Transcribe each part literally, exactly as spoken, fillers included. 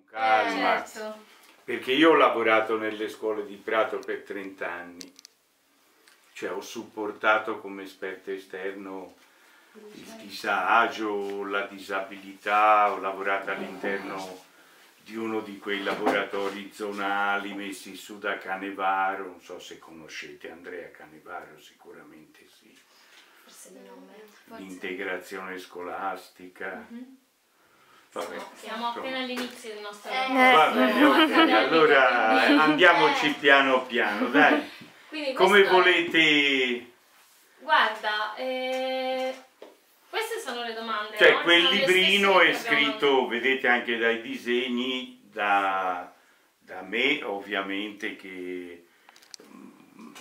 calma, Eh, certo. perché io ho lavorato nelle scuole di Prato per trenta anni, cioè ho supportato come esperto esterno il disagio, la disabilità, ho lavorato all'interno di uno di quei laboratori zonali messi su da Canevaro, non so se conoscete Andrea Canevaro, sicuramente sì. Forse di nome. L'integrazione scolastica. Mm-hmm. Vabbè, Siamo, siamo appena all'inizio del nostro Eh, va bene, ok, allora andiamoci piano piano, dai. Quindi Come questo è- volete... Guarda, eh, queste sono le domande. Cioè, no? quel Sono le librino stesse è che abbiamo scritto, vedete anche dai disegni, da, da me ovviamente, che mm,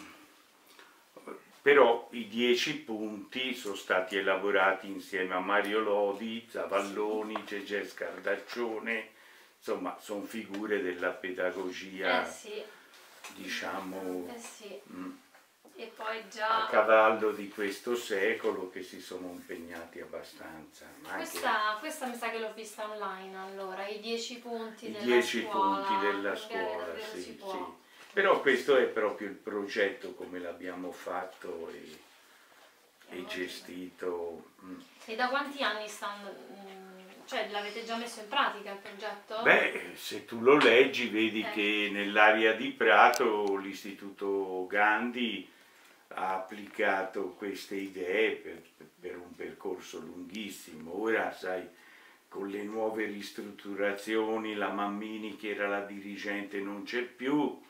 però i dieci punti sono stati elaborati insieme a Mario Lodi, Zavalloni, Gegè Scardaccione, insomma sono figure della pedagogia, Eh sì, diciamo, eh sì. mm, E poi a già... cavallo di questo secolo, che si sono impegnati abbastanza. Ma anche Questa, questa mi sa che l'ho vista online, allora, i dieci punti i della dieci scuola. punti della Cambiare scuola, davvero si sì, può. sì. Però questo è proprio il progetto come l'abbiamo fatto e, e gestito. mm. E da quanti anni stanno... mm, cioè, l'avete già messo in pratica il progetto? Beh, se tu lo leggi vedi Eh. che nell'area di Prato l'Istituto Gandhi ha applicato queste idee per, per un percorso lunghissimo. Ora, sai, con le nuove ristrutturazioni, la Mammini che era la dirigente non c'è più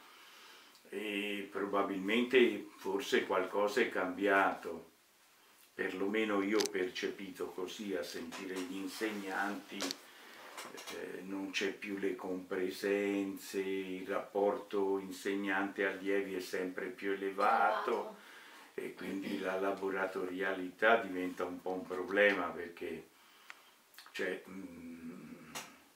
e probabilmente forse qualcosa è cambiato. Perlomeno io ho percepito così a sentire gli insegnanti, eh, non c'è più le compresenze, il rapporto insegnante-allievi è sempre più elevato e quindi la laboratorialità diventa un po' un problema perché cioè, mh,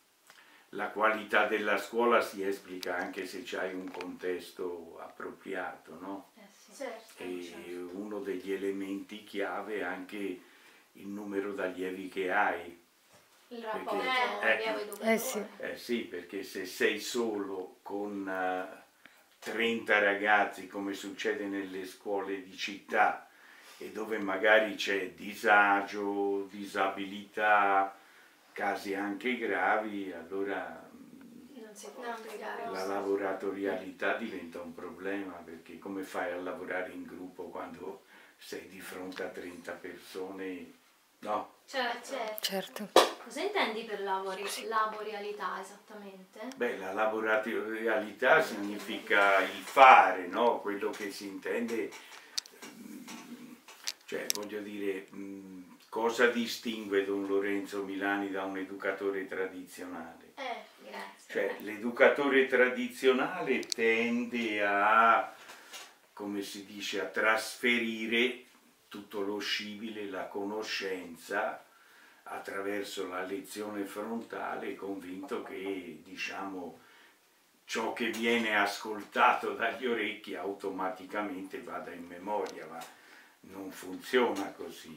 la qualità della scuola si esplica anche se c'hai un contesto appropriato, no? Eh sì. Certo. E uno degli elementi chiave è anche il numero d'allievi che hai. Il rapporto Perché- eh, allievo-educatore. Eh sì. Eh sì, perché se sei solo con eh, trenta ragazzi, come succede nelle scuole di città, e dove magari c'è disagio, disabilità, casi anche gravi, allora mh, Non si può Non si applicare. può. la laboratorialità diventa un problema, perché come fai a lavorare in gruppo quando sei di fronte a trenta persone? No. Certo. Certo. Certo. Cosa intendi per labori, laborialità esattamente? Beh, la laboratorialità significa il fare, no? Quello che si intende, mm, cioè voglio dire, mm, cosa distingue Don Lorenzo Milani da un educatore tradizionale? Eh, grazie. Cioè, l'educatore tradizionale tende a, come si dice, a trasferire tutto lo scibile, la conoscenza, attraverso la lezione frontale, convinto che, diciamo, ciò che viene ascoltato dagli orecchi automaticamente vada in memoria, ma non funziona così.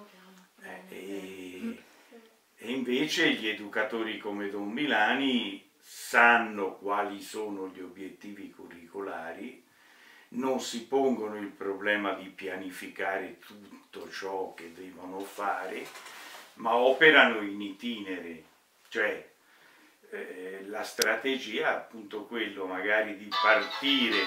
Eh, e, e invece gli educatori come Don Milani sanno quali sono gli obiettivi curricolari, non si pongono il problema di pianificare tutto ciò che devono fare, ma operano in itinere, cioè eh, la strategia è appunto quello magari di partire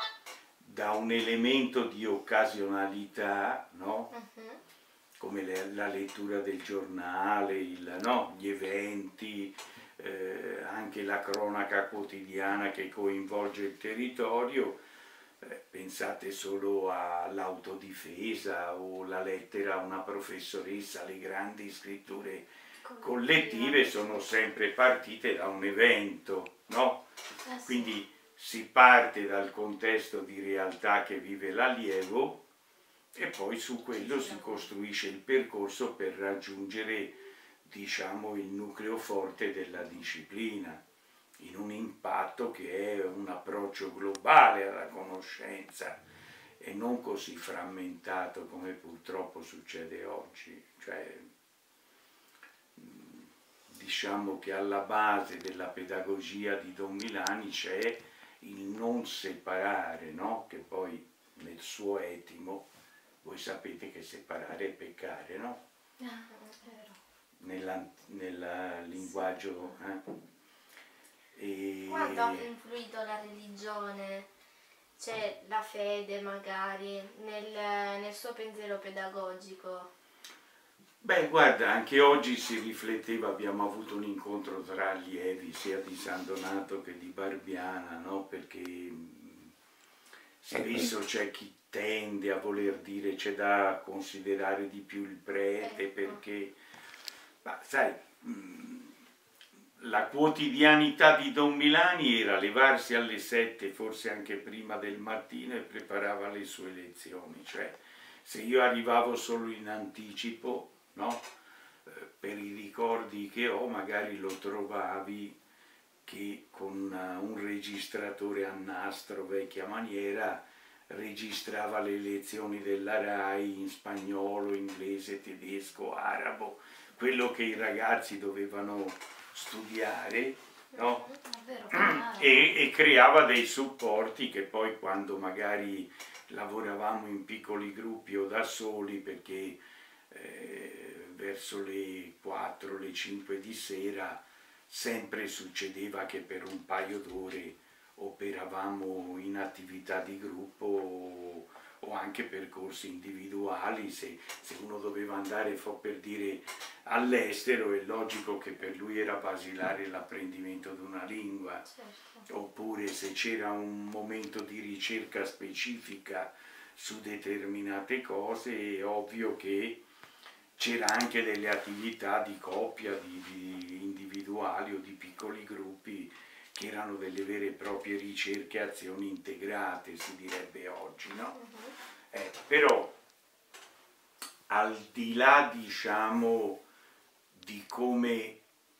da un elemento di occasionalità, no? Mhm. Come le, la lettura del giornale, il, no? Gli eventi, eh, anche la cronaca quotidiana che coinvolge il territorio. Eh, pensate solo all'autodifesa o la lettera a una professoressa, le grandi scritture collettive sono sempre partite da un evento, no? Eh sì. Quindi si parte dal contesto di realtà che vive l'allievo e poi su quello si costruisce il percorso per raggiungere, diciamo, il nucleo forte della disciplina, in un impatto che è un approccio globale alla conoscenza e non così frammentato come purtroppo succede oggi. Cioè, diciamo che alla base della pedagogia di Don Milani c'è il non separare, no? Che poi nel suo etimo, voi sapete che separare è peccare, no? Ah, è vero. Nella, nel linguaggio... Eh? E... Quanto ha influito la religione, cioè la fede magari, nel, nel suo pensiero pedagogico? Beh, guarda, anche oggi si rifletteva, abbiamo avuto un incontro tra allievi, sia di San Donato che di Barbiana, no? Perché mh, spesso c'è chi tende a voler dire c'è da considerare di più il prete, perché, ma sai, mh, la quotidianità di Don Milani era levarsi alle sette, forse anche prima del mattino, e preparava le sue lezioni, cioè se io arrivavo solo in anticipo, no? Eh, per i ricordi che ho, magari lo trovavi che con uh, un registratore a nastro vecchia maniera registrava le lezioni della RAI in spagnolo, inglese, tedesco, arabo, quello che i ragazzi dovevano studiare, no? e, e creava dei supporti che poi quando magari lavoravamo in piccoli gruppi o da soli, perché eh, verso le quattro, le cinque di sera sempre succedeva che per un paio d'ore operavamo in attività di gruppo o, o anche percorsi individuali. Se, se uno doveva andare, fo per dire, all'estero, è logico che per lui era basilare l'apprendimento di una lingua, certo. Oppure se c'era un momento di ricerca specifica su determinate cose, è ovvio che c'era anche delle attività di coppia, di, di individuali o di piccoli gruppi, che erano delle vere e proprie ricerche e azioni integrate, si direbbe oggi, no? Uh-huh. eh, però al di là, diciamo, di come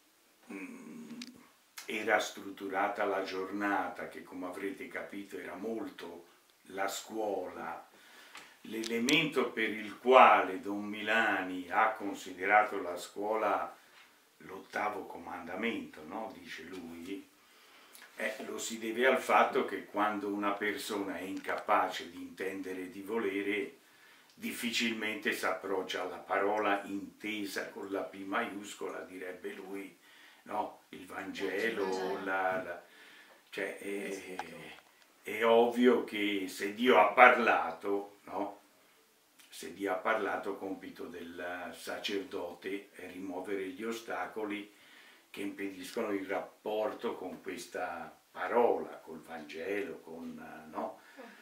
mh, era strutturata la giornata, che come avrete capito era molto la scuola, l'elemento per il quale Don Milani ha considerato la scuola l'ottavo comandamento, no? Dice lui, eh, lo si deve al fatto che quando una persona è incapace di intendere e di volere, difficilmente si approccia alla parola intesa con la P maiuscola, direbbe lui, no? Il Vangelo, la, la, cioè è, è ovvio che se Dio ha parlato, no? Se Dio ha parlato, compito del sacerdote è rimuovere gli ostacoli che impediscono il rapporto con questa parola, col Vangelo, con, no?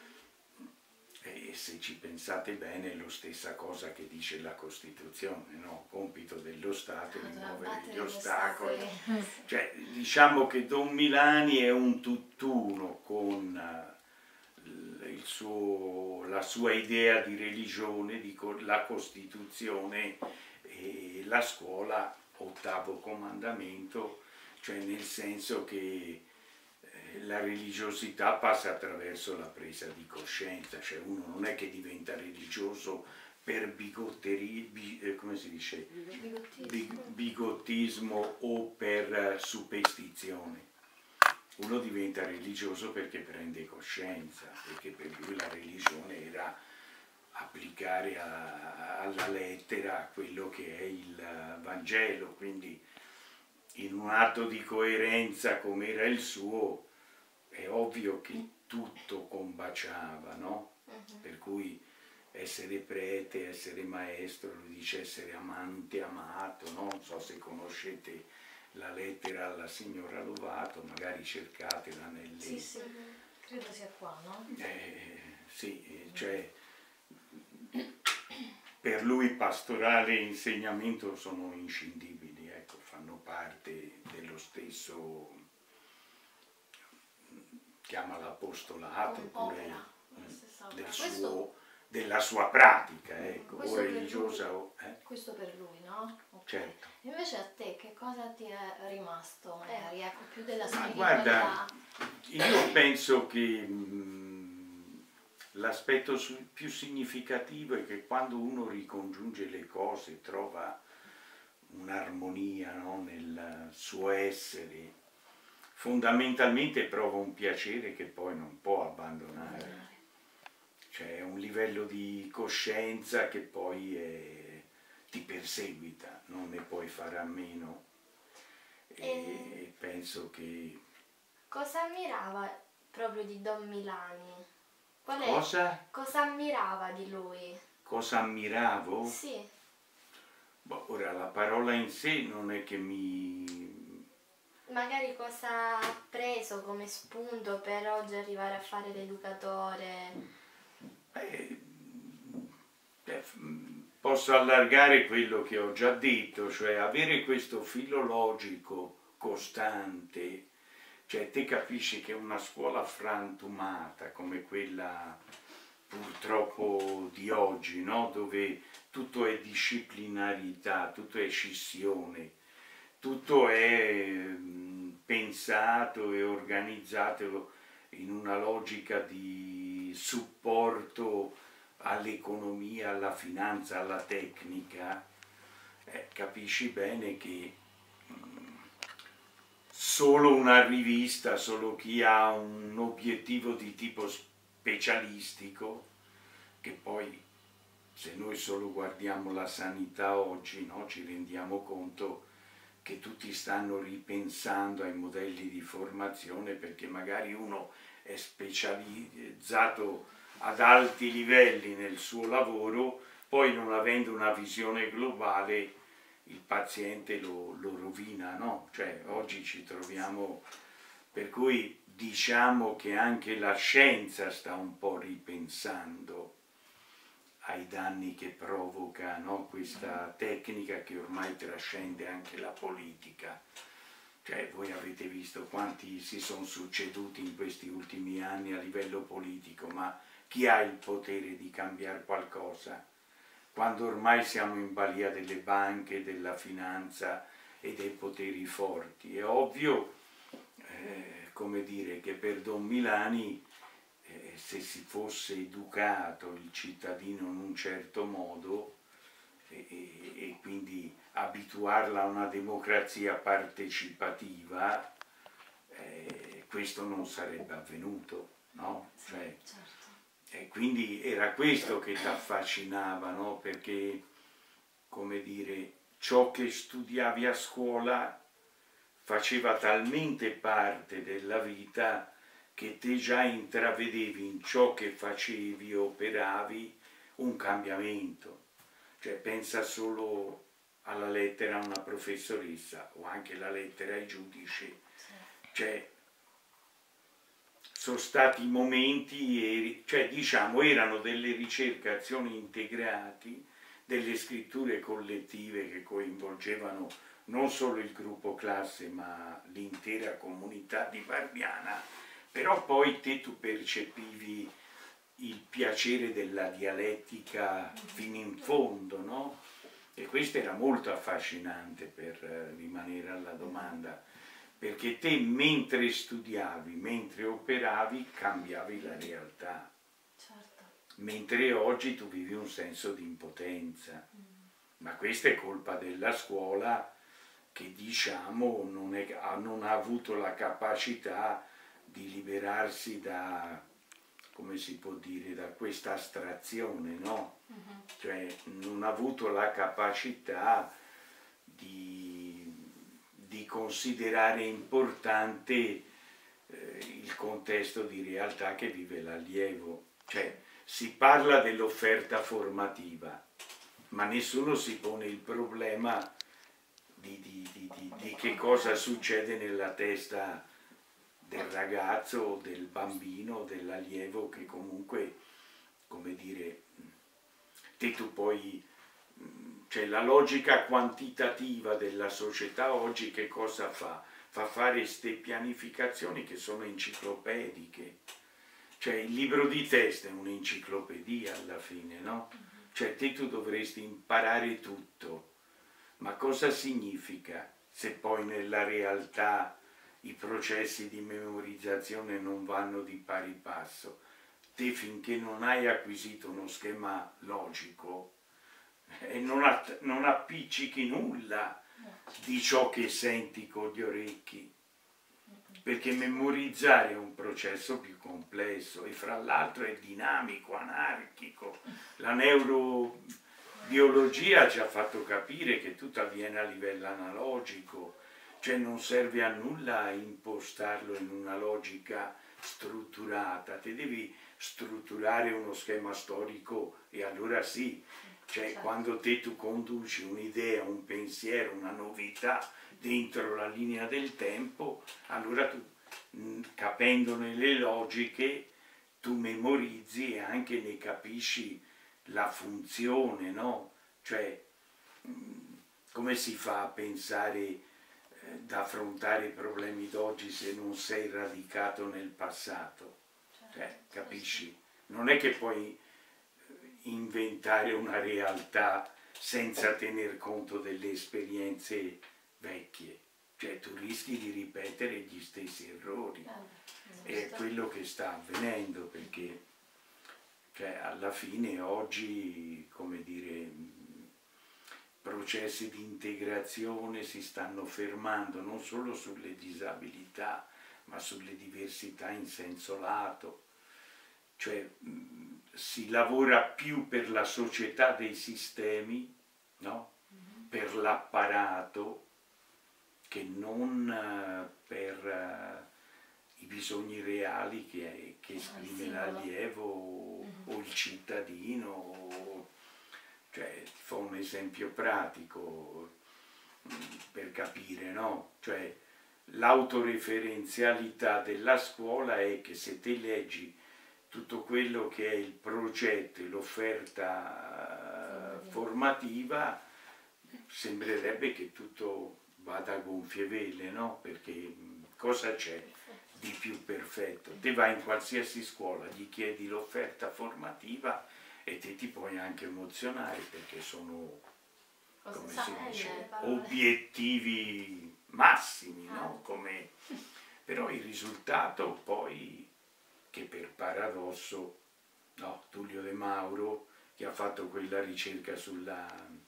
E se ci pensate bene è la stessa cosa che dice la Costituzione, no? Compito dello Stato è rimuovere gli ostacoli. Cioè, diciamo che Don Milani è un tutt'uno con il suo, la sua idea di religione, di la Costituzione e la scuola, ottavo comandamento, cioè nel senso che la religiosità passa attraverso la presa di coscienza, cioè uno non è che diventa religioso per bigotteria, bi, eh, come si dice? Bigottismo. bigottismo o per superstizione. Uno diventa religioso perché prende coscienza, perché per lui la religione era applicare a, alla lettera quello che è il Vangelo, quindi in un atto di coerenza come era il suo, è ovvio che tutto combaciava, no? Uh-huh. Per cui essere prete, essere maestro, lui dice essere amante, amato, no? Non so se conoscete la lettera alla signora Lovato, magari cercatela nelle... Sì, sì, credo sia qua, no? Eh, sì, cioè, per lui pastorale e insegnamento sono inscindibili, ecco, fanno parte dello stesso... chiama l'apostolato, oppure del suo, della sua pratica, ecco, o religiosa o... Eh? Questo per lui, no? Okay. Certo. Invece a te che cosa ti è rimasto, magari, ecco, più della Ma spiritualità? guarda, io penso che l'aspetto più significativo è che quando uno ricongiunge le cose, trova un'armonia, no? Nel suo essere. Fondamentalmente prova un piacere che poi non può abbandonare. C'è un livello di coscienza che poi è, ti perseguita, non ne puoi fare a meno. E, e penso che... Cosa ammirava proprio di Don Milani? Qual è? Cosa? Cosa ammirava di lui? Cosa ammiravo? Sì. Boh, ora la parola in sé non è che mi... Magari cosa ha preso come spunto per oggi arrivare a fare l'educatore? Eh, eh, posso allargare quello che ho già detto, cioè avere questo filo logico costante, cioè te capisci che una scuola frantumata come quella purtroppo di oggi, no? Dove tutto è disciplinarità, tutto è scissione, tutto è mh, pensato e organizzato in una logica di supporto all'economia, alla finanza, alla tecnica, eh, capisci bene che mh, solo una rivista, solo chi ha un obiettivo di tipo specialistico, che poi se noi solo guardiamo la sanità oggi, no, ci rendiamo conto che tutti stanno ripensando ai modelli di formazione perché magari uno è specializzato ad alti livelli nel suo lavoro, poi non avendo una visione globale il paziente lo, lo rovina, no? Cioè oggi ci troviamo, per cui diciamo che anche la scienza sta un po' ripensando ai danni che provoca, no? Questa tecnica che ormai trascende anche la politica. Cioè, voi avete visto quanti si sono succeduti in questi ultimi anni a livello politico, ma chi ha il potere di cambiare qualcosa? Quando ormai siamo in balia delle banche, della finanza e dei poteri forti. È ovvio, eh, come dire, che per Don Milani Eh, se si fosse educato il cittadino in un certo modo e, e, e quindi abituarla a una democrazia partecipativa, eh, questo non sarebbe avvenuto, no? Cioè, e quindi era questo che ti affascinava, no? Perché, come dire, ciò che studiavi a scuola faceva talmente parte della vita che te già intravedevi in ciò che facevi, operavi, un cambiamento. Cioè pensa solo alla lettera a una professoressa o anche la lettera ai giudici. Cioè sono stati momenti, cioè diciamo erano delle ricercazioni integrate, delle scritture collettive che coinvolgevano non solo il gruppo classe ma l'intera comunità di Barbiana. Però poi te tu percepivi il piacere della dialettica fino in fondo, no? E questo era molto affascinante per rimanere alla domanda, perché te mentre studiavi, mentre operavi, cambiavi la realtà. Certo. Mentre oggi tu vivi un senso di impotenza. Mm. Ma questa è colpa della scuola che diciamo non, è, non ha avuto la capacità di liberarsi da, come si può dire, da questa astrazione, no? Uh-huh. Cioè non ha avuto la capacità di, di considerare importante eh, il contesto di realtà che vive l'allievo. Cioè si parla dell'offerta formativa, ma nessuno si pone il problema di, di, di, di, di che cosa succede nella testa del ragazzo o del bambino, dell'allievo che comunque, come dire, te tu poi, cioè la logica quantitativa della società oggi che cosa fa? Fa fare queste pianificazioni che sono enciclopediche, cioè il libro di testo è un'enciclopedia alla fine, no? Cioè te tu dovresti imparare tutto, ma cosa significa se poi nella realtà i processi di memorizzazione non vanno di pari passo? Te finché non hai acquisito uno schema logico e non, non appiccichi nulla di ciò che senti con gli orecchi, perché memorizzare è un processo più complesso e fra l'altro è dinamico, anarchico. La neurobiologia ci ha fatto capire che tutto avviene a livello analogico, cioè non serve a nulla impostarlo in una logica strutturata, te devi strutturare uno schema storico e allora sì, cioè certo. Quando te tu conduci un'idea, un pensiero, una novità dentro la linea del tempo, allora tu, capendone le logiche, tu memorizzi e anche ne capisci la funzione, no? Cioè, come si fa a pensare eh, da affrontare i problemi d'oggi se non sei radicato nel passato? Cioè, capisci? Non è che puoi inventare una realtà senza tener conto delle esperienze vecchie, cioè tu rischi di ripetere gli stessi errori. È quello che sta avvenendo, perché cioè, alla fine oggi, come dire, processi di integrazione si stanno fermando non solo sulle disabilità, ma sulle diversità in senso lato. Cioè mh, si lavora più per la società dei sistemi, no? Mm-hmm. Per l'apparato, che non uh, per uh, i bisogni reali che, che esprime l'allievo mm-hmm. o il cittadino. O, cioè, fa un esempio pratico mh, per capire, no? Cioè, l'autoreferenzialità della scuola è che se te leggi tutto quello che è il progetto e l'offerta uh, formativa, sembrerebbe che tutto vada a gonfie vele, no? Perché mh, cosa c'è di più perfetto? Te vai in qualsiasi scuola, gli chiedi l'offerta formativa e te ti puoi anche emozionare perché sono, come si dice, obiettivi massimi, no? Come... Però il risultato poi, che per paradosso, no, Tullio De Mauro, che ha fatto quella ricerca sulla,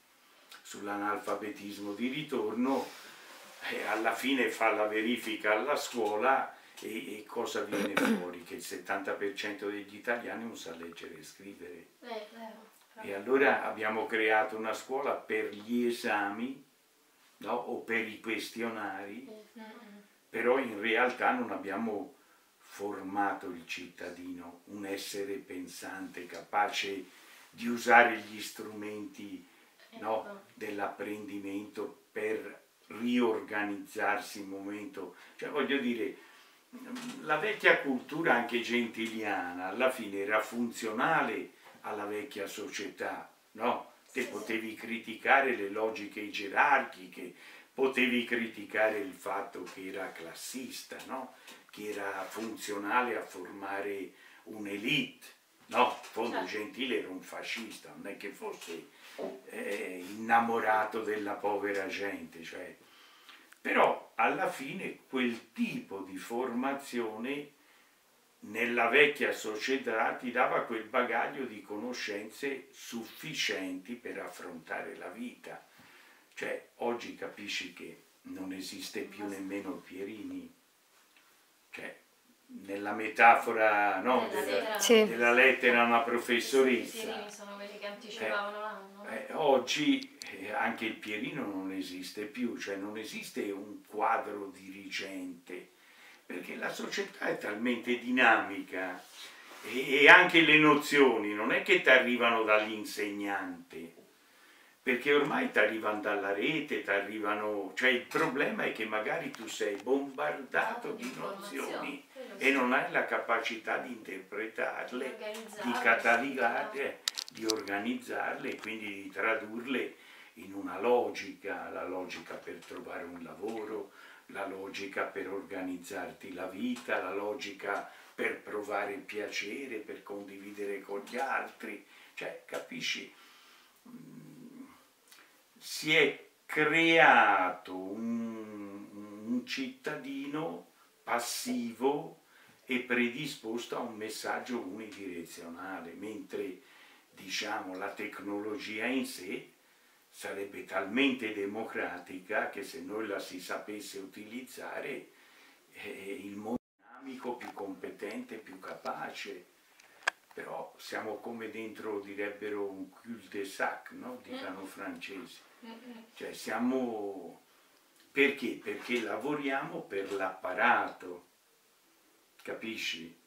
sull'analfabetismo di ritorno, eh, alla fine fa la verifica alla scuola e, e cosa viene fuori? Che il settanta per cento degli italiani non sa leggere e scrivere. Eh, e allora abbiamo creato una scuola per gli esami, no? O per i questionari, però in realtà non abbiamo formato il cittadino, un essere pensante, capace di usare gli strumenti, no, dell'apprendimento per riorganizzarsi in momento. Cioè voglio dire, la vecchia cultura anche gentiliana alla fine era funzionale alla vecchia società, no? Te potevi criticare le logiche gerarchiche, potevi criticare il fatto che era classista, no? Che era funzionale a formare un'elite, no? In fondo Gentile era un fascista, non è che fosse eh, innamorato della povera gente, cioè. Però alla fine quel tipo di formazione nella vecchia società ti dava quel bagaglio di conoscenze sufficienti per affrontare la vita. Cioè, oggi capisci che non esiste più nemmeno il Pierini. Cioè, nella metafora, no, Nella della, lettera. sì. della lettera a una professoressa. I Pierini sono quelli che anticipavano eh, l'anno. Eh, oggi eh, anche il Pierino non esiste più, cioè non esiste un quadro dirigente, perché la società è talmente dinamica e, e anche le nozioni non è che ti arrivano dall'insegnante, perché ormai ti arrivano dalla rete, ti arrivano, cioè il problema è che magari tu sei bombardato di nozioni e non hai la capacità di interpretarle, di catalizzarle, di organizzarle e quindi di tradurle in una logica, la logica per trovare un lavoro, la logica per organizzarti la vita, la logica per provare il piacere, per condividere con gli altri, cioè capisci? Si è creato un, un cittadino passivo e predisposto a un messaggio unidirezionale, mentre diciamo la tecnologia in sé sarebbe talmente democratica che se noi la si sapesse utilizzare, eh, il mondo dinamico, più competente, più capace. Però siamo come dentro, direbbero, un cul-de-sac, no? Dicano francesi. Cioè siamo... Perché? Perché lavoriamo per l'apparato, capisci?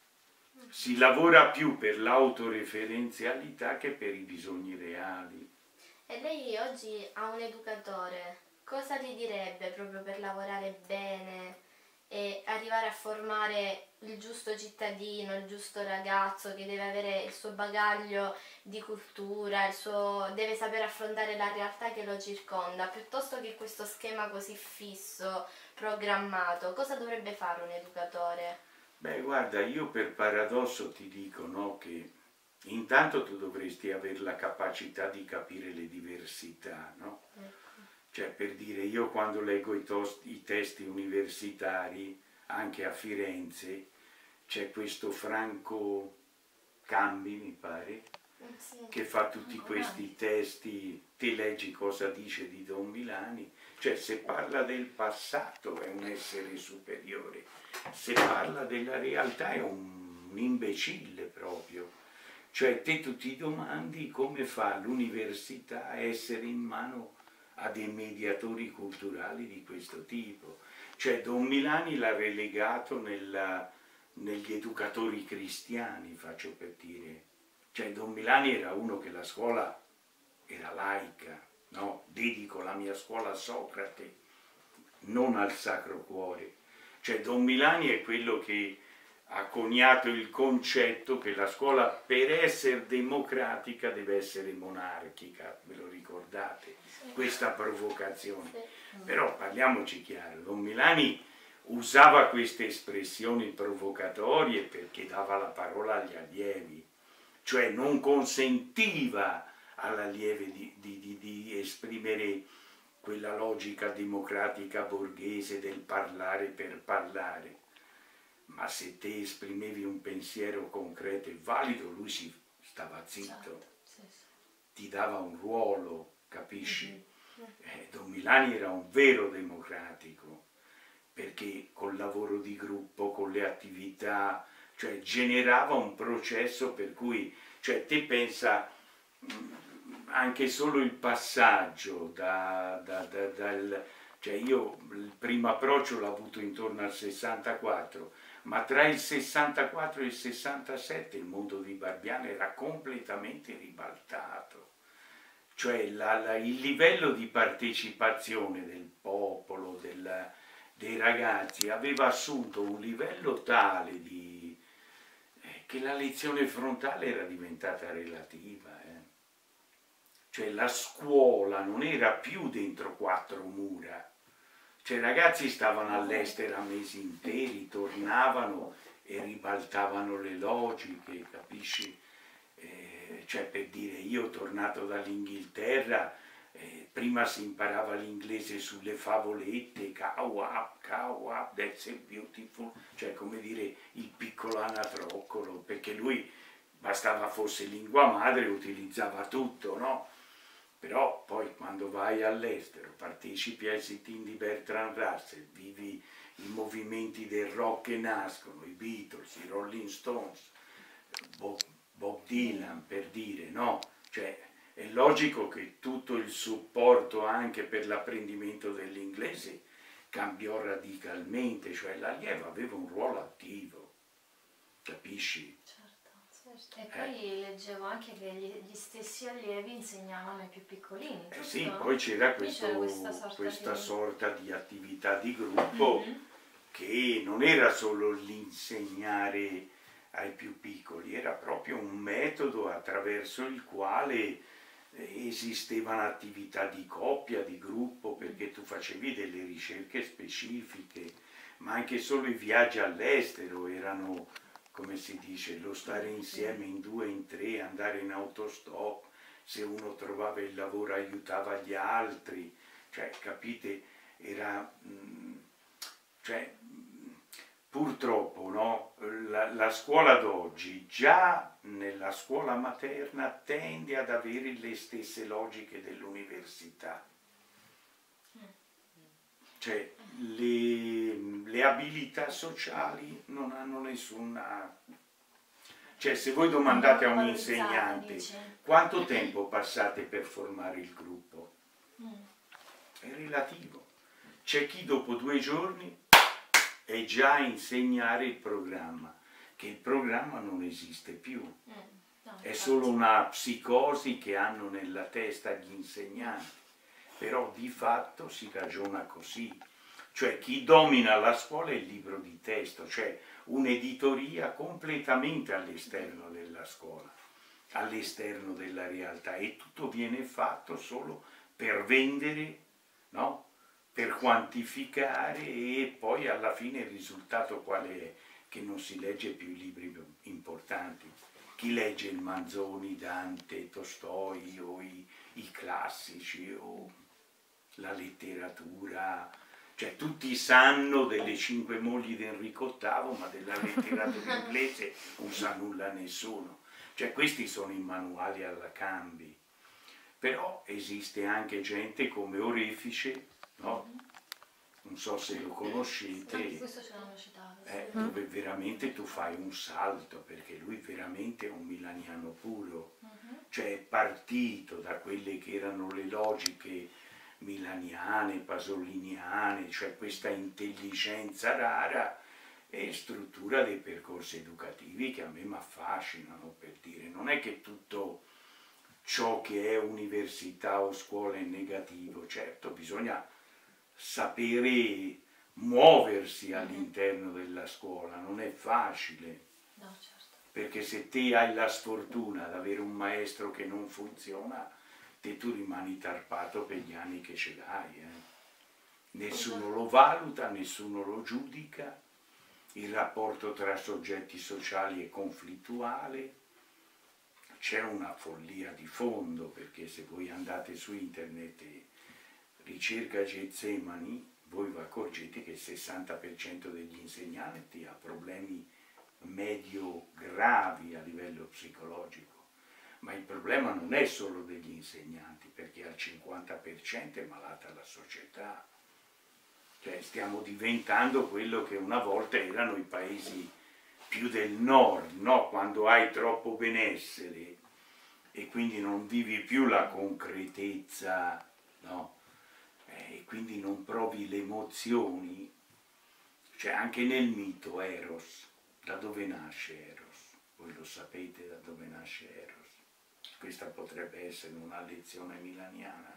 Si lavora più per l'autoreferenzialità che per i bisogni reali. E lei oggi ha un educatore, cosa gli direbbe proprio per lavorare bene e arrivare a formare il giusto cittadino, il giusto ragazzo che deve avere il suo bagaglio di cultura, il suo, deve saper affrontare la realtà che lo circonda, piuttosto che questo schema così fisso, programmato? Cosa dovrebbe fare un educatore? Beh, guarda, io per paradosso ti dico, no, che intanto tu dovresti avere la capacità di capire le diversità, no? Ecco. Cioè, per dire, io quando leggo i, tos- i testi universitari, anche a Firenze, c'è questo Franco Cambi, mi pare, Sì. che fa tutti questi testi, te leggi cosa dice di Don Milani, cioè se parla del passato è un essere superiore, se parla della realtà è un, un imbecille proprio. Cioè te tu ti domandi come fa l'università a essere in mano a dei mediatori culturali di questo tipo. Cioè Don Milani l'ha relegato nella, negli educatori cristiani, faccio per dire. Cioè Don Milani era uno che la scuola era laica, no? Dedico la mia scuola a Socrate, non al Sacro Cuore. Cioè Don Milani è quello che ha coniato il concetto che la scuola per essere democratica deve essere monarchica, ve lo ricordate? Sì. Questa provocazione. Sì. Però parliamoci chiaro, Don Milani usava queste espressioni provocatorie perché dava la parola agli allievi, cioè non consentiva all'allieve di, di, di, di esprimere quella logica democratica borghese del parlare per parlare. Ma se te esprimevi un pensiero concreto e valido, lui si stava zitto, sì, sì. Ti dava un ruolo, capisci? Mm-hmm. eh, Don Milani era un vero democratico, perché col lavoro di gruppo, con le attività, cioè generava un processo per cui, cioè te pensa, anche solo il passaggio da, da, da, dal... Cioè io il primo approccio l'ho avuto intorno al sessantaquattro, ma tra il sessantaquattro e il sessantasette il mondo di Barbiana era completamente ribaltato. Cioè la, la, il livello di partecipazione del popolo, del, dei ragazzi, aveva assunto un livello tale di, eh, che la lezione frontale era diventata relativa. Eh. Cioè la scuola non era più dentro quattro mura. Cioè i ragazzi stavano all'estero a mesi interi, tornavano e ribaltavano le logiche, capisci? Eh, cioè per dire, io tornato dall'Inghilterra, eh, prima si imparava l'inglese sulle favolette, cow up, cow up, that's a beautiful, cioè come dire il piccolo anatroccolo, perché lui bastava fosse lingua madre, utilizzava tutto, no? Però poi quando vai all'estero, partecipi ai sit-in di Bertrand Russell, vivi i movimenti del rock che nascono, i Beatles, i Rolling Stones, Bob, Bob Dylan per dire, no? Cioè è logico che tutto il supporto anche per l'apprendimento dell'inglese cambiò radicalmente, cioè l'allievo aveva un ruolo attivo, capisci? E poi eh. leggevo anche che gli, gli stessi allievi insegnavano ai più piccolini, eh sì, poi c'era questa, sorta, questa di... sorta di attività di gruppo mm-hmm. che non era solo l'insegnare ai più piccoli, era proprio un metodo attraverso il quale esistevano attività di coppia, di gruppo, perché tu facevi delle ricerche specifiche, ma anche solo i viaggi all'estero erano, come si dice, lo stare insieme in due, in tre, andare in autostop, se uno trovava il lavoro aiutava gli altri, cioè capite, era, mh, cioè, purtroppo no, la, la scuola d'oggi già nella scuola materna tende ad avere le stesse logiche dell'università. Cioè le, le abilità sociali non hanno nessuna... Cioè se voi domandate a un insegnante quanto tempo passate per formare il gruppo, è relativo. C'è chi dopo due giorni è già a insegnare il programma, che il programma non esiste più. È solo una psicosi che hanno nella testa gli insegnanti. Però di fatto si ragiona così, cioè chi domina la scuola è il libro di testo, cioè un'editoria completamente all'esterno della scuola, all'esterno della realtà, e tutto viene fatto solo per vendere, no? Per quantificare, e poi alla fine il risultato quale è? Che non si legge più i libri importanti. Chi legge il Manzoni, Dante, Tolstoi o i, i classici o la letteratura, cioè tutti sanno delle cinque mogli di Enrico ottavo, ma della letteratura inglese non sa nulla nessuno. Cioè questi sono i manuali alla Cambi. Però esiste anche gente come Orefice, no? Non so se lo conoscete, Anche questo ce l'hanno citato. Sì. Eh, dove veramente tu fai un salto, perché lui veramente è un milaniano puro, uh-huh. Cioè è partito da quelle che erano le logiche milaniane, pasoliniane, cioè questa intelligenza rara, e struttura dei percorsi educativi che a me mi affascinano, per dire, non è che tutto ciò che è università o scuola è negativo, certo bisogna sapere muoversi all'interno della scuola, non è facile, no, certo. Perché se te hai la sfortuna di avere un maestro che non funziona, te tu rimani tarpato per gli anni che ce l'hai. Eh. Nessuno lo valuta, nessuno lo giudica, il rapporto tra soggetti sociali è conflittuale, c'è una follia di fondo, perché se voi andate su internet e ricerca Getsemani, voi vi accorgete che il sessanta per cento degli insegnanti ha problemi medio gravi a livello psicologico. Ma il problema non è solo degli insegnanti, perché al cinquanta per cento è malata la società. Cioè stiamo diventando quello che una volta erano i paesi più del nord, no? Quando hai troppo benessere e quindi non vivi più la concretezza, no? E quindi non provi le emozioni. Cioè anche nel mito Eros, da dove nasce Eros? Voi lo sapete da dove nasce Eros? Questa potrebbe essere una lezione milaniana.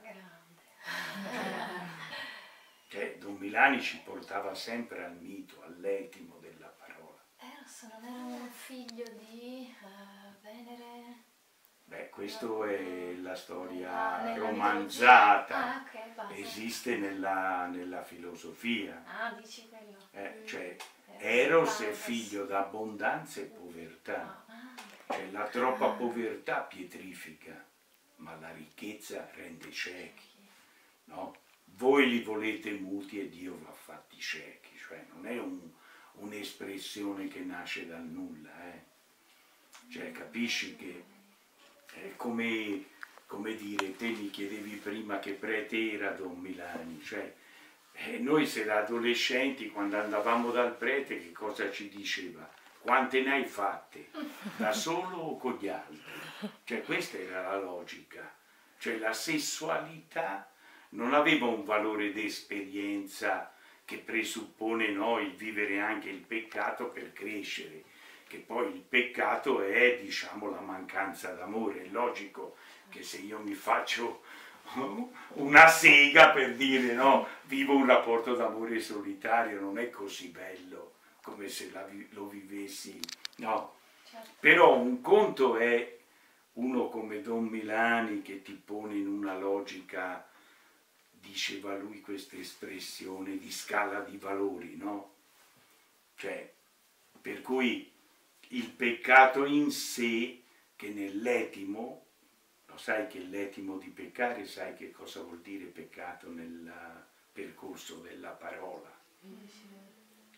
Grande. Cioè, Don Milani ci portava sempre al mito, all'etimo della parola. Eros non era un figlio di uh, Venere? Beh, questa è la storia ah, romanzata, ah, okay, esiste nella, nella filosofia. Ah, dici quello. Eh, cioè, Eros è figlio d'abbondanza e povertà. Cioè, la troppa povertà pietrifica, ma la ricchezza rende ciechi, no? Voi li volete muti e Dio vi ha fatti ciechi, cioè non è un, un'espressione che nasce dal nulla, eh? Cioè capisci che è come, come dire, te mi chiedevi prima che prete era Don Milani, cioè eh, noi se da adolescenti quando andavamo dal prete che cosa ci diceva? Quante ne hai fatte? Da solo o con gli altri? Cioè questa era la logica, cioè la sessualità non aveva un valore di esperienza che presuppone no, il vivere anche il peccato per crescere, che poi il peccato è diciamo la mancanza d'amore. È logico che se io mi faccio una sega per dire no, vivo un rapporto d'amore solitario, non è così bello come se la, lo vivessi, no. Certo. Però un conto è uno come Don Milani che ti pone in una logica, diceva lui questa espressione di scala di valori, no? Cioè, per cui il peccato in sé, che nell'etimo, lo sai che l'etimo di peccare, sai che cosa vuol dire peccato nel percorso della parola?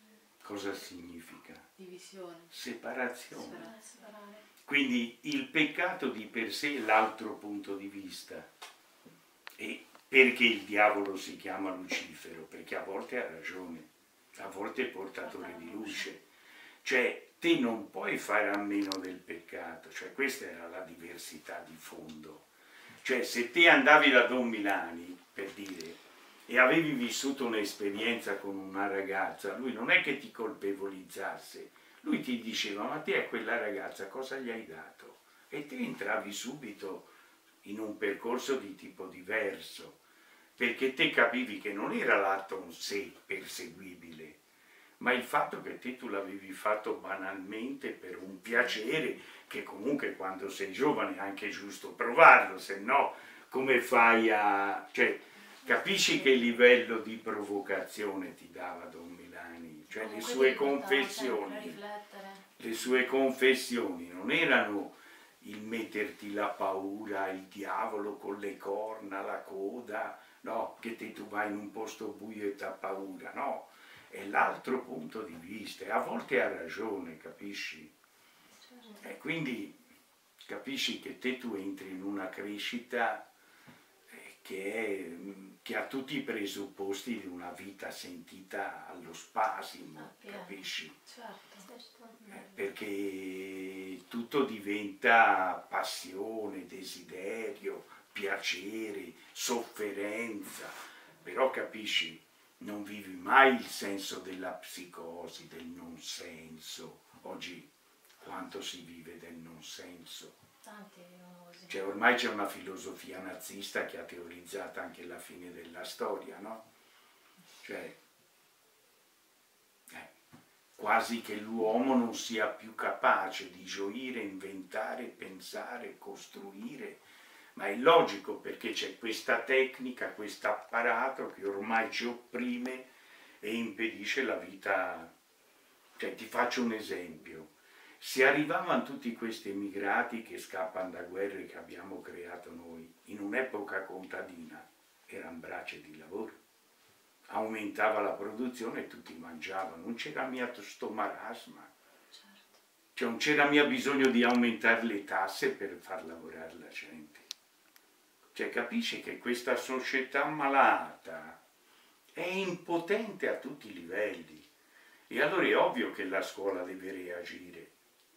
Cosa significa? Divisione. Separazione. Separare. Quindi il peccato di per sé è l'altro punto di vista. E perché il diavolo si chiama Lucifero? Perché a volte ha ragione, a volte è portatore di luce. Cioè, te non puoi fare a meno del peccato, cioè questa era la diversità di fondo. Cioè, se te andavi da Don Milani, per dire, e avevi vissuto un'esperienza con una ragazza, lui non è che ti colpevolizzasse, lui ti diceva, ma te a quella ragazza cosa gli hai dato? E te entravi subito in un percorso di tipo diverso, perché te capivi che non era l'atto in sé perseguibile, ma il fatto che te tu l'avevi fatto banalmente per un piacere, che comunque quando sei giovane è anche giusto provarlo, se no come fai a... Cioè, capisci che livello di provocazione ti dava Don Milani? Cioè le sue confessioni, le sue confessioni non erano il metterti la paura, il diavolo con le corna, la coda, no, che te tu vai in un posto buio e t'ha paura, no, è l'altro punto di vista e a volte ha ragione, capisci? E quindi capisci che te tu entri in una crescita che, è, che ha tutti i presupposti di una vita sentita allo spasimo, capisci? Certo. Eh, perché tutto diventa passione, desiderio, piacere, sofferenza, però capisci, non vivi mai il senso della psicosi, del non senso. Oggi quanto si vive del non senso? Tanti vivono così. Cioè ormai c'è una filosofia nazista che ha teorizzato anche la fine della storia, no? Cioè, eh, quasi che l'uomo non sia più capace di gioire, inventare, pensare, costruire, ma è logico perché c'è questa tecnica, questo apparato che ormai ci opprime e impedisce la vita. Cioè, ti faccio un esempio. Se arrivavano tutti questi emigrati che scappano da guerre che abbiamo creato noi, in un'epoca contadina, erano braccia di lavoro, aumentava la produzione e tutti mangiavano, non c'era mica sto marasma, Certo. cioè non c'era mica bisogno di aumentare le tasse per far lavorare la gente. Cioè capisci che questa società malata è impotente a tutti i livelli e allora è ovvio che la scuola deve reagire.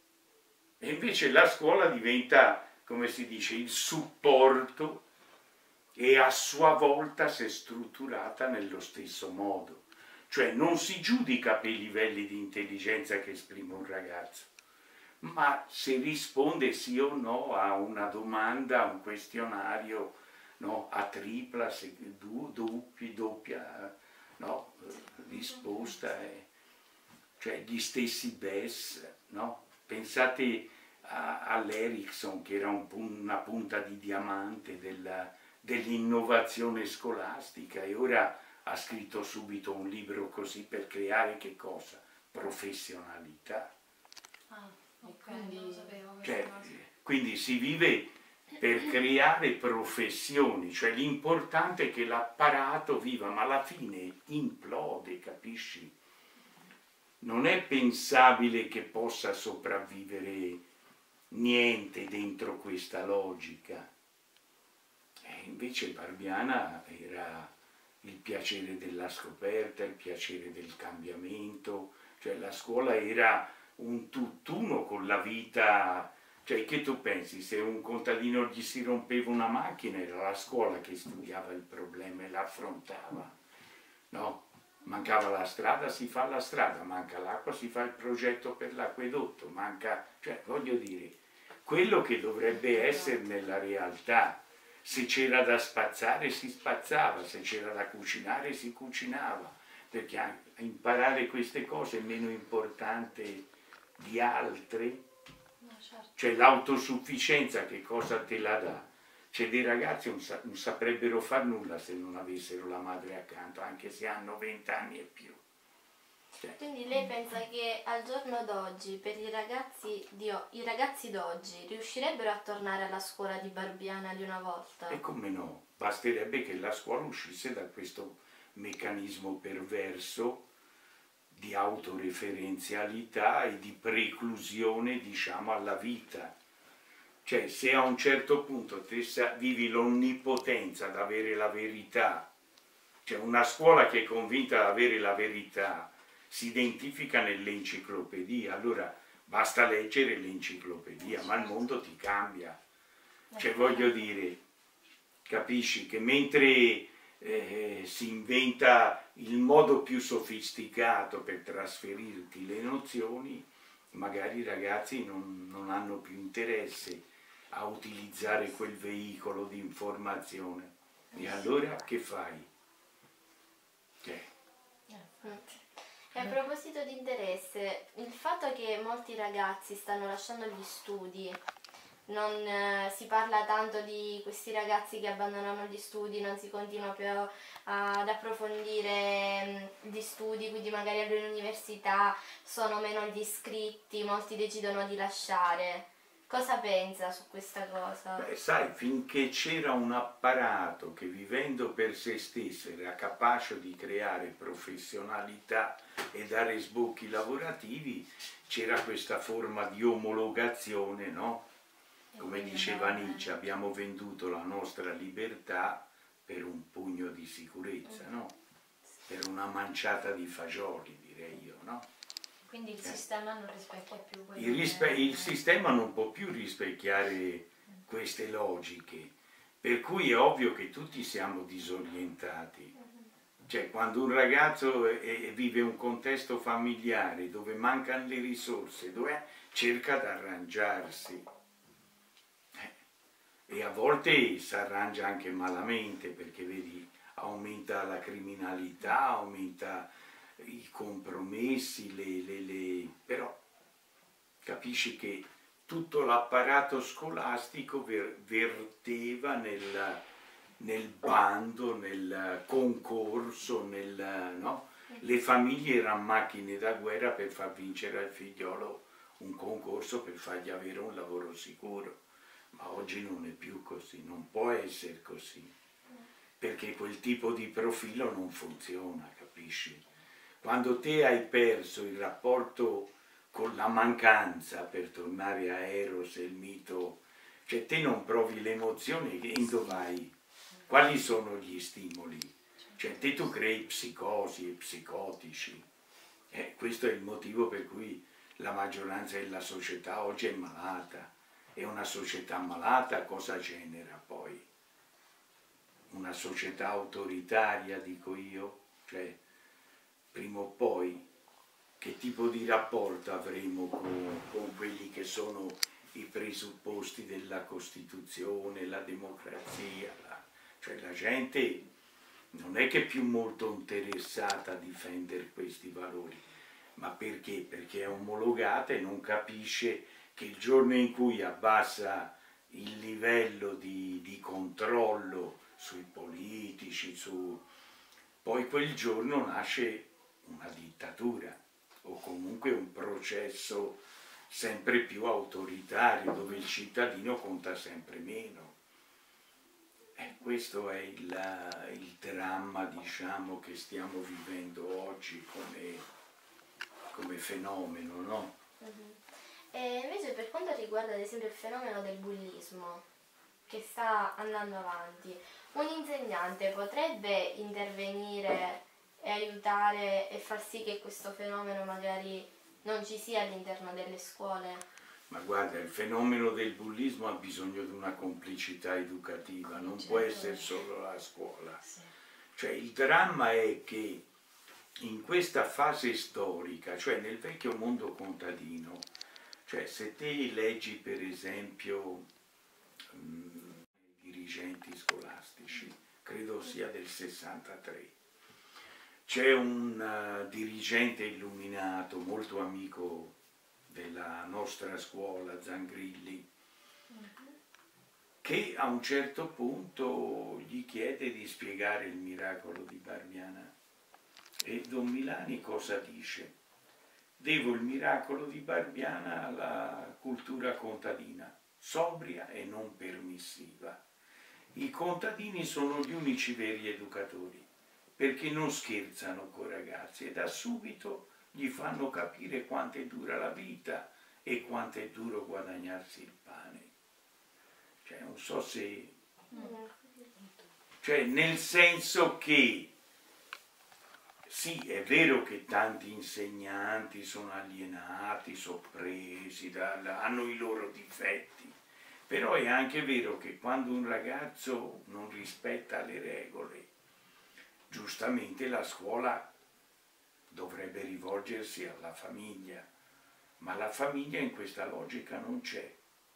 E invece la scuola diventa, come si dice, il supporto e a sua volta si è strutturata nello stesso modo. Cioè non si giudica per i livelli di intelligenza che esprime un ragazzo, ma se risponde sì o no a una domanda, a un questionario, no, a tripla, doppia, doppia no, risposta, eh. Cioè gli stessi B E S, no? Pensate all'Erickson che era un, una punta di diamante dell'innovazione scolastica e ora ha scritto subito un libro così per creare che cosa? Professionalità. Ah, ok, quindi, non lo sapevo questa Cioè, cosa. quindi si vive per creare professioni, cioè l'importante è che l'apparato viva, ma alla fine implode, capisci? Non è pensabile che possa sopravvivere niente dentro questa logica. E invece Barbiana era il piacere della scoperta, il piacere del cambiamento, cioè la scuola era un tutt'uno con la vita. Cioè che tu pensi, se un contadino gli si rompeva una macchina era la scuola che studiava il problema e l'affrontava, no? Mancava la strada, si fa la strada, manca l'acqua, si fa il progetto per l'acquedotto, manca, cioè voglio dire, quello che dovrebbe essere nella realtà, se c'era da spazzare si spazzava, se c'era da cucinare si cucinava, perché imparare queste cose è meno importante di altre. No, certo. Cioè l'autosufficienza che cosa te la dà? Cioè dei ragazzi non, sa- non saprebbero far nulla se non avessero la madre accanto, anche se hanno vent'anni e più. Cioè, Quindi lei pensa che al giorno d'oggi, per i ragazzi, di o- i ragazzi d'oggi, riuscirebbero a tornare alla scuola di Barbiana di una volta? e come no? Basterebbe che la scuola uscisse da questo meccanismo perverso di autoreferenzialità e di preclusione, diciamo, alla vita. Cioè, se a un certo punto te vivi l'onnipotenza ad avere la verità, cioè una scuola che è convinta ad avere la verità si identifica nell'enciclopedia, allora basta leggere l'enciclopedia, ma il mondo ti cambia. Cioè, voglio dire, capisci che mentre eh, si inventa il modo più sofisticato per trasferirti le nozioni, magari i ragazzi non, non hanno più interesse a utilizzare quel veicolo di informazione. E allora che fai? Cioè. E a proposito di interesse, il fatto che molti ragazzi stanno lasciando gli studi, non eh, si parla tanto di questi ragazzi che abbandonano gli studi, non si continua più a- ad approfondire mh, gli studi, quindi magari all'università sono meno gli iscritti, molti decidono di lasciare. Cosa pensa su questa cosa? Beh, sai, finché c'era un apparato che vivendo per se stesso era capace di creare professionalità e dare sbocchi lavorativi, c'era questa forma di omologazione, no? Come diceva Nietzsche, abbiamo venduto la nostra libertà per un pugno di sicurezza, no? Per una manciata di fagioli, direi io, no? Quindi il sistema non rispecchia più quello Il, rispe- che- il sistema non può più rispecchiare queste logiche, per cui è ovvio che tutti siamo disorientati. Cioè, quando un ragazzo è- è- vive un contesto familiare dove mancano le risorse, dove cerca di arrangiarsi. Eh, E a volte si arrangia anche malamente, perché vedi, aumenta la criminalità, aumenta i compromessi, le, le, le... però capisci che tutto l'apparato scolastico ver- verteva nel, nel bando, nel concorso, nel, no? Le famiglie erano macchine da guerra per far vincere al figliolo un concorso per fargli avere un lavoro sicuro. Ma oggi non è più così, non può essere così, perché quel tipo di profilo non funziona, capisci? Quando te hai perso il rapporto con la mancanza, per tornare a Eros e il mito, cioè te non provi l'emozione, che dove vai? Quali sono gli stimoli? Cioè te tu crei psicosi e psicotici. Eh, questo è il motivo per cui la maggioranza della società oggi è malata. E una società malata cosa genera poi? Una società autoritaria, dico io, cioè prima o poi che tipo di rapporto avremo con, con quelli che sono i presupposti della Costituzione, la democrazia, la, cioè la gente non è che è più molto interessata a difendere questi valori, ma perché? Perché è omologata e non capisce che il giorno in cui abbassa il livello di, di controllo sui politici, su... poi quel giorno nasce una dittatura o comunque un processo sempre più autoritario dove il cittadino conta sempre meno. E questo è il, il dramma, diciamo, che stiamo vivendo oggi come, come fenomeno, no? Mhm. E invece per quanto riguarda ad esempio il fenomeno del bullismo che sta andando avanti, un insegnante potrebbe intervenire e aiutare e far sì che questo fenomeno magari non ci sia all'interno delle scuole? Ma guarda, il fenomeno del bullismo ha bisogno di una complicità educativa, non può Certo. essere solo la scuola. Sì. Cioè il dramma è che in questa fase storica, cioè nel vecchio mondo contadino, cioè se te leggi per esempio mh, i dirigenti scolastici, credo sia del sessantatré, c'è un uh, dirigente illuminato, molto amico della nostra scuola, Zangrilli, che a un certo punto gli chiede di spiegare il miracolo di Barbiana. E Don Milani cosa dice? Devo il miracolo di Barbiana alla cultura contadina, sobria e non permissiva. I contadini sono gli unici veri educatori, perché non scherzano con i ragazzi e da subito gli fanno capire quanto è dura la vita e quanto è duro guadagnarsi il pane. Cioè, non so se... Cioè, nel senso che, sì, è vero che tanti insegnanti sono alienati, soppresi, da, da, hanno i loro difetti, però è anche vero che quando un ragazzo non rispetta le regole, giustamente la scuola dovrebbe rivolgersi alla famiglia, ma la famiglia in questa logica non c'è.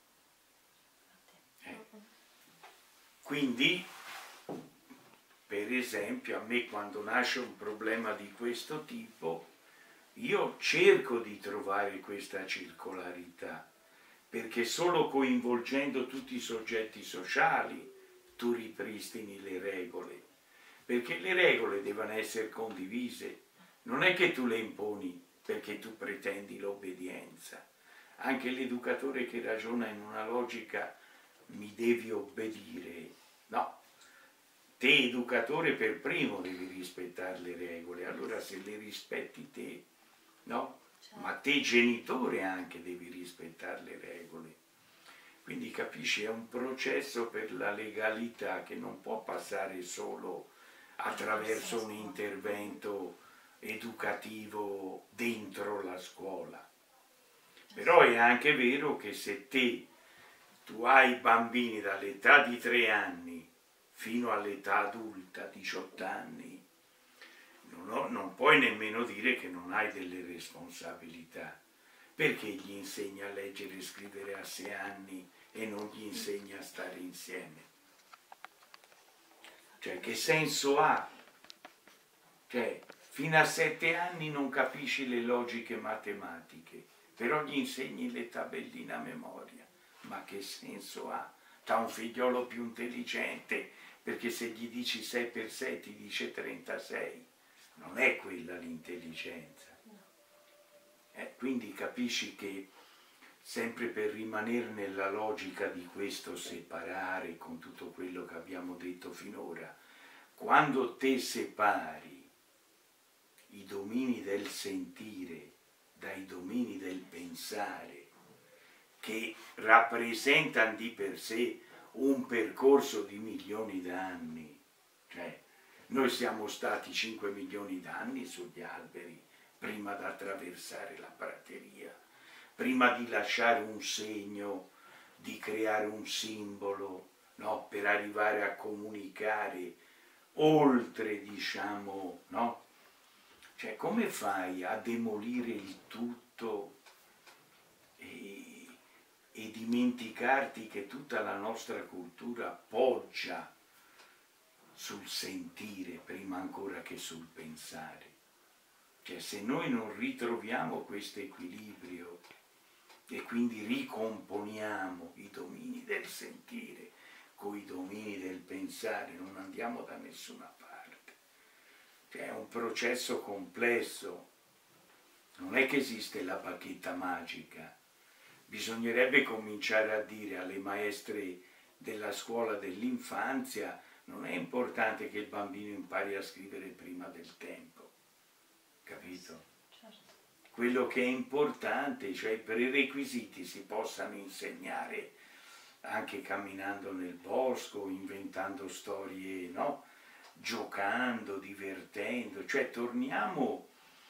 Eh. Quindi, per esempio, a me quando nasce un problema di questo tipo, io cerco di trovare questa circolarità, perché solo coinvolgendo tutti i soggetti sociali tu ripristini le regole, perché le regole devono essere condivise, non è che tu le imponi perché tu pretendi l'obbedienza. Anche l'educatore che ragiona in una logica mi devi obbedire, no. Te educatore per primo devi rispettare le regole, allora se le rispetti te, no? Certo. Ma te genitore anche devi rispettare le regole. Quindi capisci, è un processo per la legalità che non può passare solo attraverso un intervento educativo dentro la scuola. Però è anche vero che se te, tu hai bambini dall'età di tre anni fino all'età adulta, diciotto anni, non, ho, non puoi nemmeno dire che non hai delle responsabilità. Perché gli insegna a leggere e scrivere a sei anni e non gli insegna a stare insieme? Cioè, che senso ha? Cioè, fino a sette anni non capisci le logiche matematiche, però gli insegni le tabelline a memoria. Ma che senso ha? T'ha un figliolo più intelligente, perché se gli dici sei per sei ti dice trentasei. Non è quella l'intelligenza. Eh, quindi capisci che, sempre per rimanere nella logica di questo separare con tutto quello che abbiamo detto finora, quando te separi i domini del sentire dai domini del pensare, che rappresentano di per sé un percorso di milioni d'anni, cioè noi siamo stati cinque milioni d'anni sugli alberi prima di attraversare la prateria, prima di lasciare un segno, di creare un simbolo, no? Per arrivare a comunicare oltre, diciamo, no? Cioè, come fai a demolire il tutto e, e dimenticarti che tutta la nostra cultura poggia sul sentire prima ancora che sul pensare? Cioè, se noi non ritroviamo questo equilibrio e quindi ricomponiamo i domini del sentire con i domini del pensare, non andiamo da nessuna parte. Cioè, è un processo complesso, non è che esiste la bacchetta magica. Bisognerebbe cominciare a dire alle maestre della scuola dell'infanzia: non è importante che il bambino impari a scrivere prima del tempo, capito? Certo. Quello che è importante, cioè i prerequisiti si possano insegnare anche camminando nel bosco, inventando storie, no? Giocando, divertendo, cioè torniamo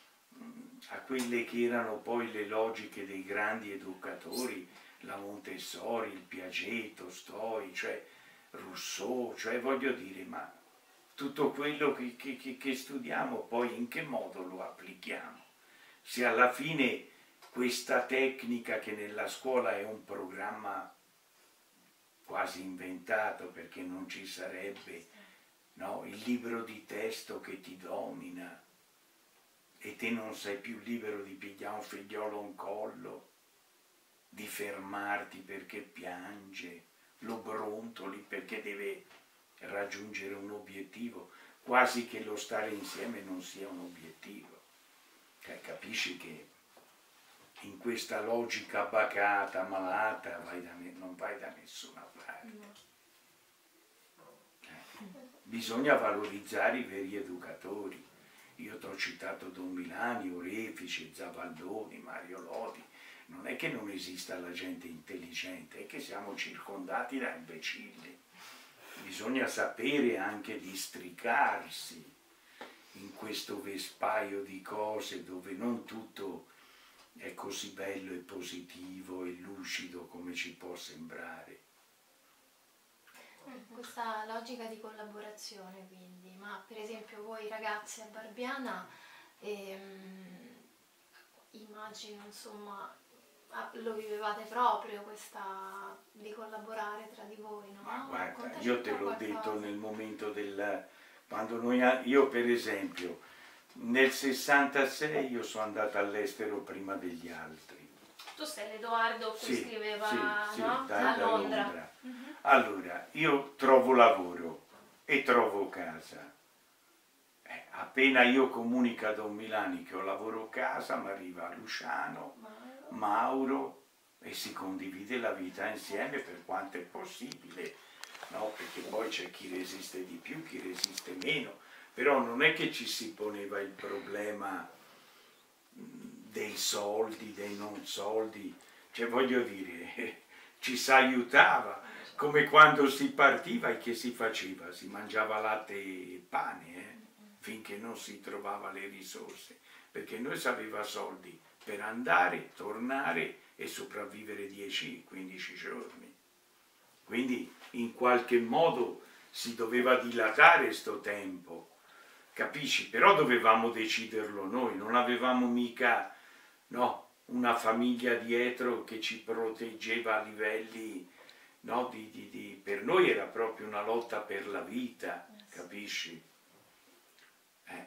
a quelle che erano poi le logiche dei grandi educatori, la Montessori, il Piaget, Tolstoi, cioè Rousseau, cioè voglio dire, ma tutto quello che, che, che studiamo poi in che modo lo applichiamo? Se alla fine questa tecnica, che nella scuola è un programma quasi inventato perché non ci sarebbe, no, il libro di testo che ti domina e te non sei più libero di pigliare un figliolo a un collo, di fermarti perché piange, lo brontoli perché deve raggiungere un obiettivo, quasi che lo stare insieme non sia un obiettivo. Cioè, capisci che in questa logica bacata, malata, vai da non vai da nessuna parte. Bisogna valorizzare i veri educatori, io ti ho citato Don Milani, Orefice, Zavalloni, Mario Lodi, non è che non esista la gente intelligente, è che siamo circondati da imbecilli. Bisogna sapere anche districarsi in questo vespaio di cose dove non tutto è così bello e positivo e lucido come ci può sembrare. Questa logica di collaborazione quindi, ma per esempio voi ragazzi a Barbiana, ehm, immagino insomma, lo vivevate proprio questa di collaborare tra di voi, no? Ma guarda, Raccontaci io un te po' l'ho qualcosa. detto nel momento del... quando noi... Io per esempio, nel sessantasei io sono andato all'estero prima degli altri. Tu sei l'Edoardo cui Sì, scriveva, sì, no? sì, A da, da Londra. Londra. Mhm. Allora, io trovo lavoro e trovo casa. Eh, appena io comunico a Don Milani che ho lavoro a casa, mi arriva Luciano, Mauro. Mauro e si condivide la vita insieme per quanto è possibile, no? Perché poi c'è chi resiste di più, chi resiste meno, però non è che ci si poneva il problema dei soldi, dei non soldi, cioè voglio dire, ci si aiutava, come quando si partiva e che si faceva, si mangiava latte e pane, eh, finché non si trovava le risorse, perché noi sapeva soldi per andare, tornare e sopravvivere dieci quindici giorni. Quindi in qualche modo si doveva dilatare sto tempo, capisci? Però dovevamo deciderlo noi, non avevamo mica, no, una famiglia dietro che ci proteggeva a livelli, no, di, di, di... per noi era proprio una lotta per la vita, capisci? Eh.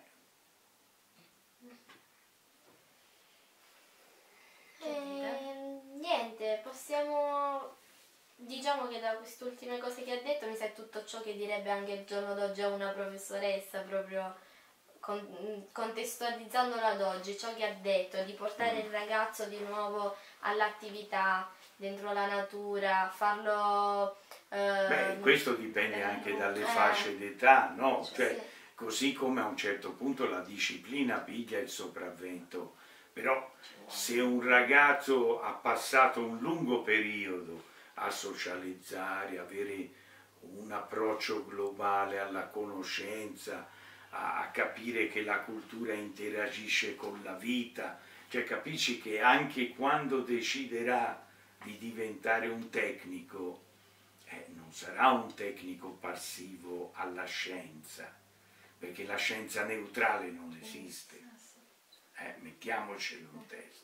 E, niente, possiamo... Diciamo che da queste ultime cose che ha detto mi sa tutto ciò che direbbe anche il giorno d'oggi a una professoressa, proprio con, contestualizzandolo ad oggi, ciò che ha detto, di portare il ragazzo di nuovo all'attività, dentro la natura, farlo... Eh, Beh, questo dipende anche dalle eh, fasce d'età, no? Cioè, sì. così come a un certo punto la disciplina piglia il sopravvento, però se un ragazzo ha passato un lungo periodo a socializzare, avere un approccio globale alla conoscenza, a, a capire che la cultura interagisce con la vita, cioè capisci che anche quando deciderà di diventare un tecnico, eh, non sarà un tecnico passivo alla scienza, perché la scienza neutrale non esiste, eh, mettiamocelo in testa.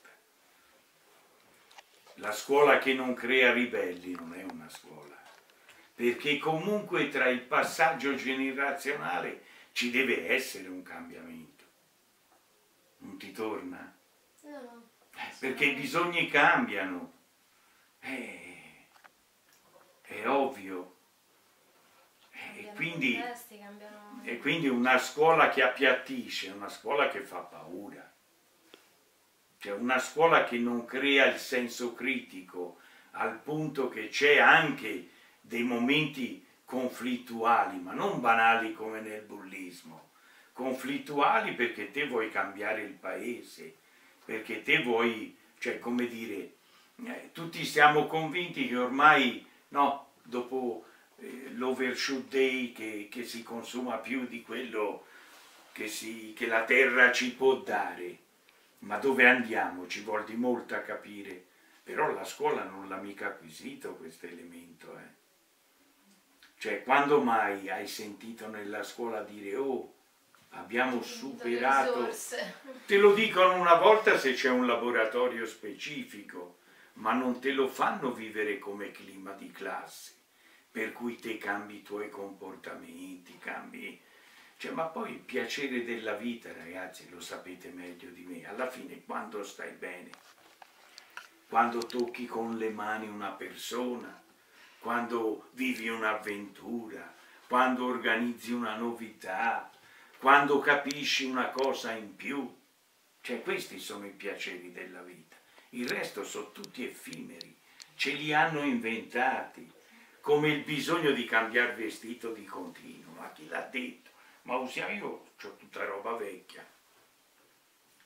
La scuola che non crea ribelli non è una scuola, perché comunque tra il passaggio generazionale ci deve essere un cambiamento. Non ti torna? No, no. Eh, perché i bisogni cambiano, eh, è ovvio. Eh, e, quindi, contesti, cambiano... e quindi una scuola che appiattisce è una scuola che fa paura. Cioè una scuola che non crea il senso critico al punto che c'è anche dei momenti conflittuali, ma non banali come nel bullismo, conflittuali perché te vuoi cambiare il paese, perché te vuoi, cioè come dire, eh, tutti siamo convinti che ormai, no, dopo eh, l'overshoot day che, che si consuma più di quello che, si, che la terra ci può dare. Ma dove andiamo? Ci vuol di molto a capire, però la scuola non l'ha mica acquisito questo elemento. Eh. Cioè, quando mai hai sentito nella scuola dire oh, abbiamo superato... Te lo dicono una volta se c'è un laboratorio specifico, ma non te lo fanno vivere come clima di classe, per cui te cambi i tuoi comportamenti, cambi... Cioè, ma poi il piacere della vita, ragazzi, lo sapete meglio di me, alla fine quando stai bene, quando tocchi con le mani una persona, quando vivi un'avventura, quando organizzi una novità, quando capisci una cosa in più, cioè questi sono i piaceri della vita, il resto sono tutti effimeri, ce li hanno inventati, come il bisogno di cambiare vestito di continuo, ma chi l'ha detto? Ma usiamo, io ho tutta roba vecchia,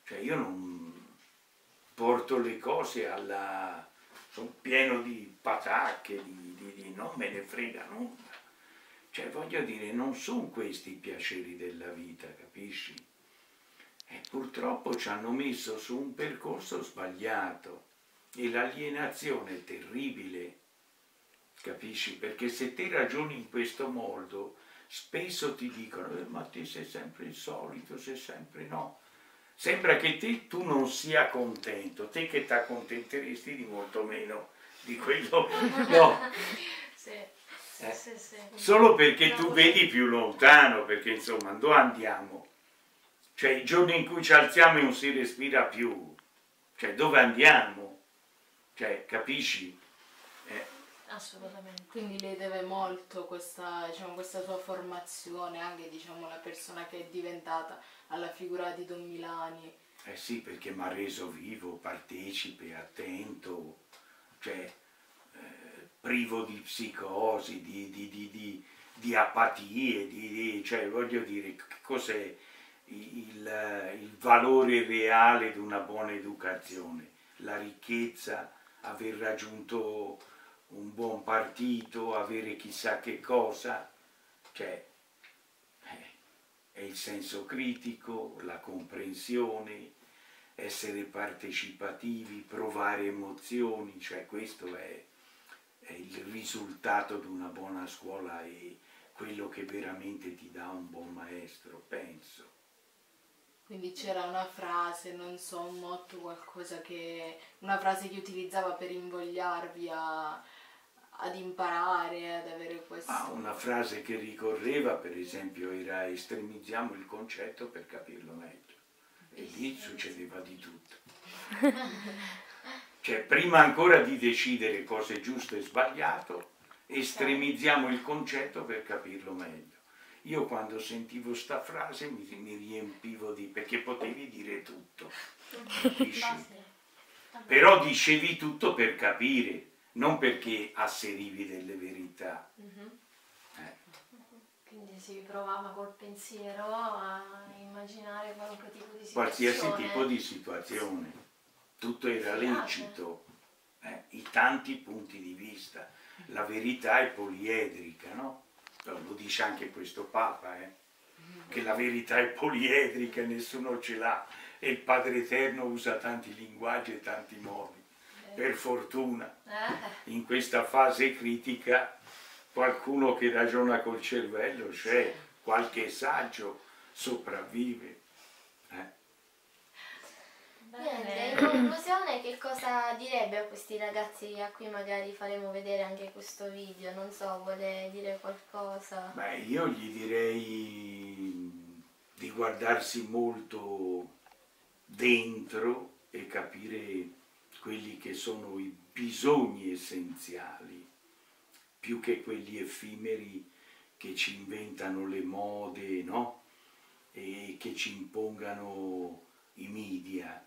Cioè io non porto le cose alla... sono pieno di patacche, di, di, di non me ne frega nulla. Cioè voglio dire, non sono questi i piaceri della vita, capisci? E purtroppo ci hanno messo su un percorso sbagliato e l'alienazione è terribile, capisci? Perché se te ragioni in questo modo, spesso ti dicono, eh, ma te sei sempre il solito, sei sempre no. Sembra che te tu non sia contento, te che ti accontenteresti di molto meno di quello, no. Sì, sì, Eh, sì, sì. Solo perché No, tu così. vedi più lontano, perché insomma dove andiamo? Cioè il giorno in cui ci alziamo e non si respira più, cioè dove andiamo? Cioè capisci? Eh, Assolutamente. Quindi lei deve molto questa, diciamo, questa sua formazione, anche diciamo, la persona che è diventata alla figura di Don Milani. eh sì, perché mi ha reso vivo, partecipe, attento, cioè eh, privo di psicosi, di, di, di, di, di apatie, di, di- cioè voglio dire, che cos'è il, il valore reale di una buona educazione? La ricchezza, aver raggiunto un buon partito, avere chissà che cosa, cioè eh, è il senso critico, la comprensione, essere partecipativi, provare emozioni, cioè questo è, è il risultato di una buona scuola e quello che veramente ti dà un buon maestro, penso. Quindi c'era una frase, non so, un motto, qualcosa che... una frase che utilizzava per invogliarvi a, ad imparare, ad avere questo... Ma una frase che ricorreva, per esempio, era estremizziamo il concetto per capirlo meglio. E lì succedeva di tutto. Cioè, prima ancora di decidere cosa è giusto e sbagliato, estremizziamo il concetto per capirlo meglio. Io quando sentivo sta frase mi, mi riempivo di... perché potevi dire tutto, capisci? Però dicevi tutto per capire, non perché asserivi delle verità. Eh. Quindi si provava col pensiero a immaginare qualunque tipo di situazione. Qualsiasi tipo di situazione, tutto era lecito, eh, i tanti punti di vista. La verità è poliedrica, no? Lo dice anche questo Papa, eh? Che la verità è poliedrica e nessuno ce l'ha, e il Padre Eterno usa tanti linguaggi e tanti modi. Per fortuna, in questa fase critica, qualcuno che ragiona col cervello c'è, qualche saggio sopravvive. Eh? Niente, in conclusione che cosa direbbe a questi ragazzi a cui magari faremo vedere anche questo video? Non so, vuole dire qualcosa? Beh, io gli direi di guardarsi molto dentro e capire quelli che sono i bisogni essenziali, più che quelli effimeri che ci inventano le mode, no? E che ci impongano i media,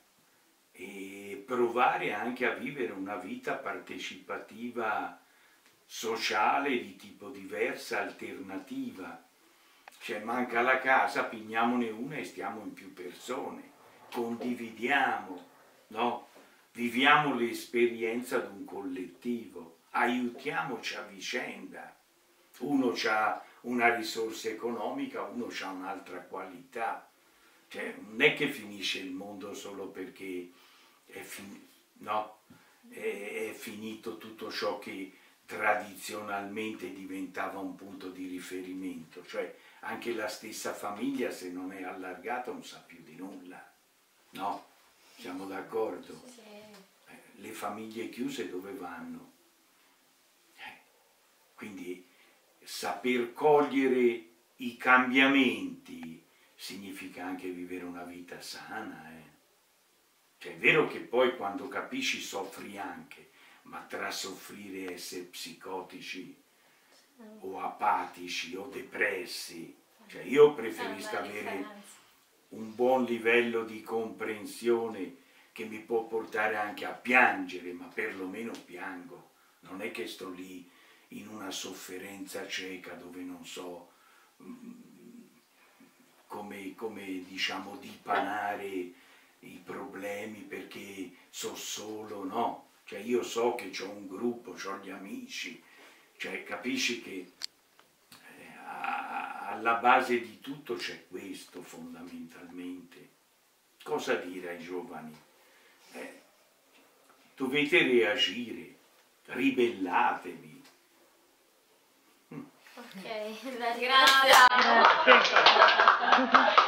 e provare anche a vivere una vita partecipativa sociale di tipo diversa, alternativa. Cioè manca la casa, pigliamone una e stiamo in più persone, condividiamo, no? Viviamo l'esperienza di un collettivo, aiutiamoci a vicenda. Uno ha una risorsa economica, uno ha un'altra qualità. Cioè, non è che finisce il mondo solo perché è, fin- no, è, è finito tutto ciò che tradizionalmente diventava un punto di riferimento. Cioè, anche la stessa famiglia, se non è allargata, non sa più di nulla. No? Siamo d'accordo? Sì. Eh, le famiglie chiuse dove vanno? Eh, quindi saper cogliere i cambiamenti significa anche vivere una vita sana. Eh. Cioè, è vero che poi quando capisci soffri anche, ma tra soffrire e essere psicotici o apatici o depressi, cioè io preferisco avere un buon livello di comprensione che mi può portare anche a piangere, ma perlomeno piango. Non è che sto lì in una sofferenza cieca dove non so come, come diciamo dipanare i problemi perché so solo, no. Cioè io so che ho un gruppo, ho gli amici, cioè capisci che eh, a, alla base di tutto c'è questo fondamentalmente. Cosa dire ai giovani? Eh, dovete reagire, ribellatevi. Ok, la Grazie. ringrazio.